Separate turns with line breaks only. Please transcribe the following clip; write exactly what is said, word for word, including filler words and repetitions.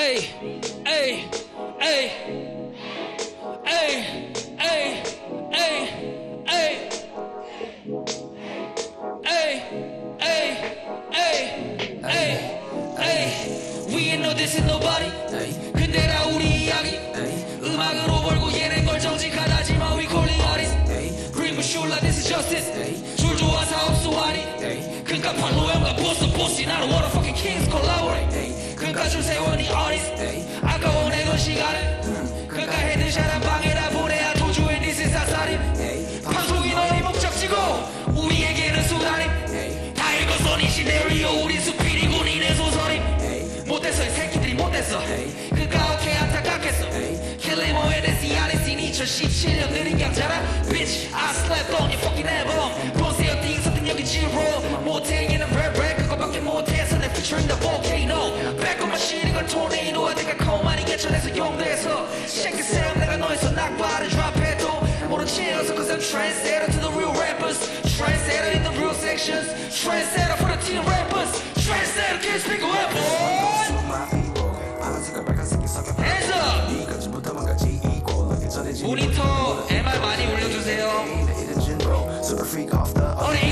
에이 에이 에이 에이 에이 에이 에이 에이 에이 에이 에이 We ain't know this is nobody 근데 나 우리 이야기 음악으로 벌고 얘는 걸 정직하다지만 we calling artists Green but sure like this is justice 줄 좋아 사업수 아니 그니까 팔로형과 보스 보스 나는 what a fucking kings collaborate 그니까 줄 세워 니 artist 아까워 내던 시간을 그니까 헤드샷 한 방에다 보내야 도주인 this is 아사림 방송이 너의 목적지고 우리에게는 수단임 다 읽었어 니 시네리오 우린 수필이고 니네 소설임 못됐어 이 새끼들이 못됐어 그니까 오케이 안타깝겠어 킬리모에 대시 아레신 이천십칠 년 느린 강자라 Bitch I slept on your fucking album 보세요 띵 서든 여기 지로 못해 얘는 랩랩 그거밖에 못해서 내 featuring the volcano Back on my shit 이건 토네이노 내가 거만이 개천에서 용대에서 Shake it Sam 내가 너에서 낙바를 드랍해도 모른 채여서 cause I'm trendsetter to the real rappers Trendsetter in the real sections Trendsetter for the teen rappers Trendsetter can't speak a word boy Hands up 모니터 엠알 많이 올려주세요 어리